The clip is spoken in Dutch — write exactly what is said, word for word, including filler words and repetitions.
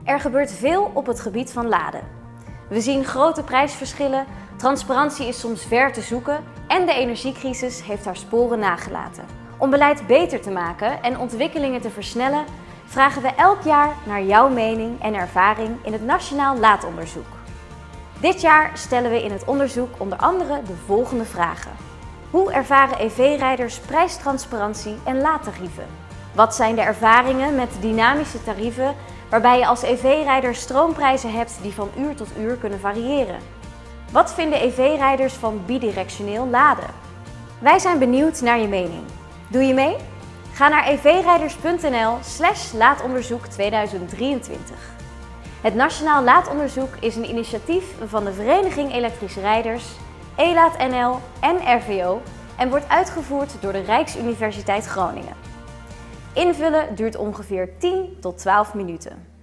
Er gebeurt veel op het gebied van laden. We zien grote prijsverschillen, transparantie is soms ver te zoeken en de energiecrisis heeft haar sporen nagelaten. Om beleid beter te maken en ontwikkelingen te versnellen, vragen we elk jaar naar jouw mening en ervaring in het Nationaal Laadonderzoek. Dit jaar stellen we in het onderzoek onder andere de volgende vragen. Hoe ervaren E V-rijders prijstransparantie en laadtarieven? Wat zijn de ervaringen met dynamische tarieven waarbij je als E V-rijder stroomprijzen hebt die van uur tot uur kunnen variëren? Wat vinden E V-rijders van bidirectioneel laden? Wij zijn benieuwd naar je mening. Doe je mee? Ga naar e v rijders punt n l slash laadonderzoek tweeduizend drieëntwintig. Het Nationaal Laadonderzoek is een initiatief van de Vereniging Elektrische Rijders, Elaat N L en R V O en wordt uitgevoerd door de Rijksuniversiteit Groningen. Invullen duurt ongeveer tien tot twaalf minuten.